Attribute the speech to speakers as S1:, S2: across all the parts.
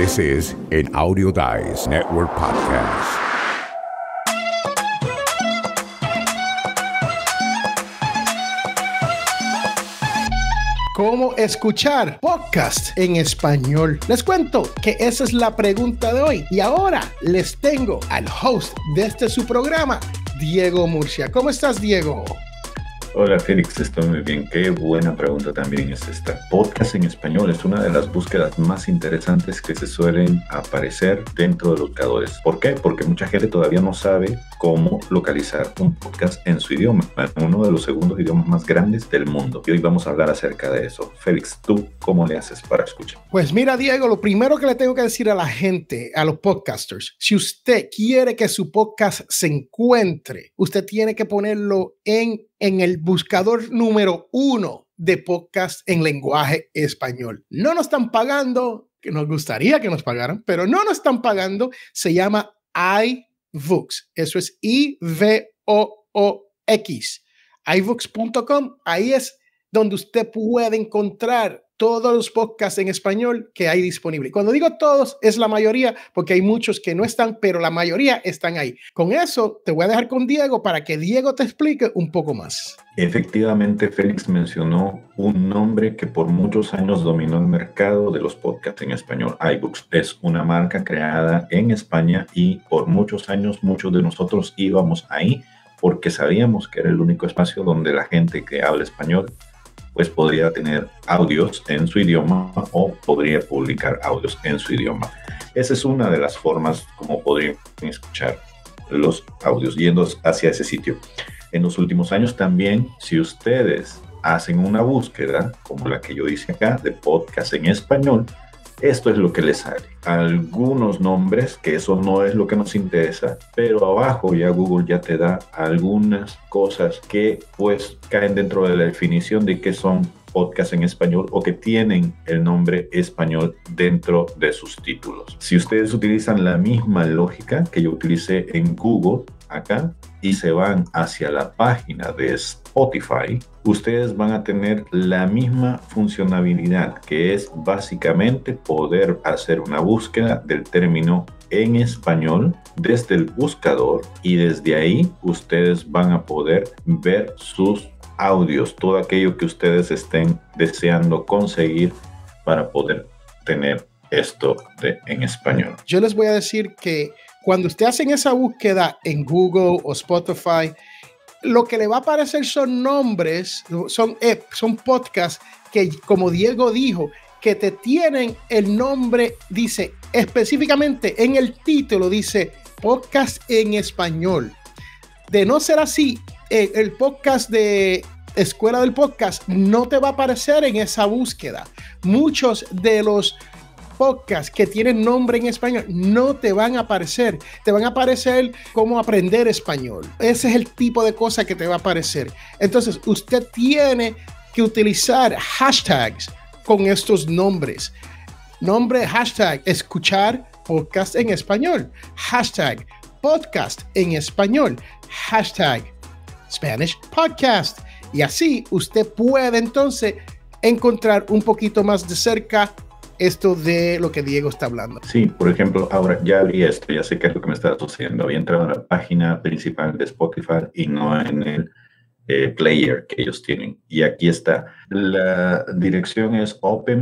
S1: This is an Audio Dice Network podcast.
S2: ¿Cómo escuchar podcast en español? Les cuento que esa es la pregunta de hoy. Y ahora les tengo al host de su programa, Diego Murcia. ¿Cómo estás, Diego?
S3: Hola, Félix, estoy muy bien. Qué buena pregunta también es esta. Podcast en español es una de las búsquedas más interesantes que se suelen aparecer dentro de los buscadores. ¿Por qué? Porque mucha gente todavía no sabe cómo localizar un podcast en su idioma, uno de los segundos idiomas más grandes del mundo. Y hoy vamos a hablar acerca de eso. Félix, ¿tú cómo le haces para escuchar?
S2: Pues mira, Diego, lo primero que le tengo que decir a la gente, a los podcasters, si usted quiere que su podcast se encuentre, usted tiene que ponerlo en el buscador número 1 de podcast en lenguaje español. No nos están pagando, que nos gustaría que nos pagaran, pero no nos están pagando. Se llama iVoox. Eso es iVoox. iVoox.com. Ahí es donde usted puede encontrar todos los podcasts en español que hay disponibles. Cuando digo todos, es la mayoría, porque hay muchos que no están, pero la mayoría están ahí. Con eso, te voy a dejar con Diego para que Diego te explique un poco más.
S3: Efectivamente, Félix mencionó un nombre que por muchos años dominó el mercado de los podcasts en español. iVoox es una marca creada en España y por muchos años muchos de nosotros íbamos ahí porque sabíamos que era el único espacio donde la gente que habla español pues podría tener audios en su idioma o podría publicar audios en su idioma. Esa es una de las formas como podrían escuchar los audios yendo hacia ese sitio. En los últimos años también, si ustedes hacen una búsqueda, como la que yo hice acá, de podcast en español, esto es lo que les sale. Algunos nombres, que eso no es lo que nos interesa, pero abajo ya Google ya te da algunas cosas que pues caen dentro de la definición de qué son podcasts en español o que tienen el nombre español dentro de sus títulos. Si ustedes utilizan la misma lógica que yo utilicé en Google acá y se van hacia la página de Spotify, ustedes van a tener la misma funcionalidad, que es básicamente poder hacer una búsqueda del término en español desde el buscador y desde ahí ustedes van a poder ver sus audios, todo aquello que ustedes estén deseando conseguir para poder tener esto en español.
S2: Yo les voy a decir que cuando usted hacen esa búsqueda en Google o Spotify, lo que le va a aparecer son nombres, son podcasts que, como Diego dijo, que te tienen el nombre, dice específicamente en el título, dice podcast en español. De no ser así, el podcast de Escuela del Podcast no te va a aparecer en esa búsqueda. Muchos de los podcasts que tienen nombre en español no te van a aparecer. Te van a aparecer cómo aprender español. Ese es el tipo de cosa que te va a aparecer. Entonces, usted tiene que utilizar hashtags con estos nombres. Nombre, hashtag, escuchar podcast en español. Hashtag, podcast en español. Hashtag, Spanish podcast. Y así usted puede entonces encontrar un poquito más de cerca esto de lo que Diego está hablando.
S3: Sí, por ejemplo, ahora ya abrí esto, ya sé qué es lo que me está sucediendo. Había entrado en la página principal de Spotify y no en el player que ellos tienen. Y aquí está. La dirección es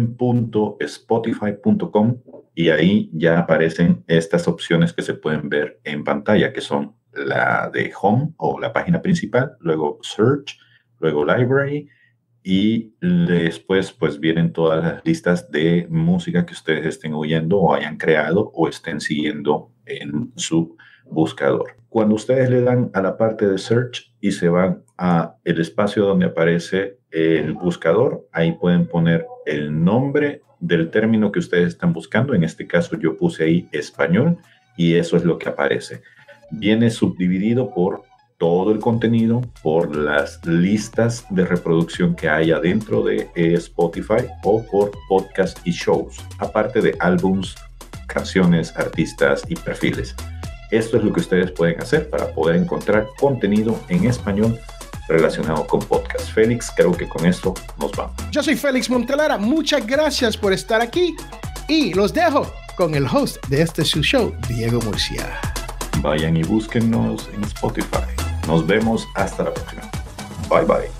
S3: open.spotify.com y ahí ya aparecen estas opciones que se pueden ver en pantalla, que son la de Home o la página principal, luego Search, luego Library, y después pues vienen todas las listas de música que ustedes estén oyendo o hayan creado o estén siguiendo en su buscador. Cuando ustedes le dan a la parte de Search y se van a el espacio donde aparece el buscador, ahí pueden poner el nombre del término que ustedes están buscando. En este caso yo puse ahí español y eso es lo que aparece. Viene subdividido por todo el contenido, por las listas de reproducción que hay adentro de Spotify o por podcasts y shows, aparte de álbums, canciones, artistas y perfiles. Esto es lo que ustedes pueden hacer para poder encontrar contenido en español relacionado con podcast. Félix, creo que con esto nos vamos.
S2: Yo soy Félix Montelara. Muchas gracias por estar aquí y los dejo con el host de este su show, Diego Murcia.
S3: Vayan y búsquennos en Spotify. Nos vemos hasta la próxima. Bye bye.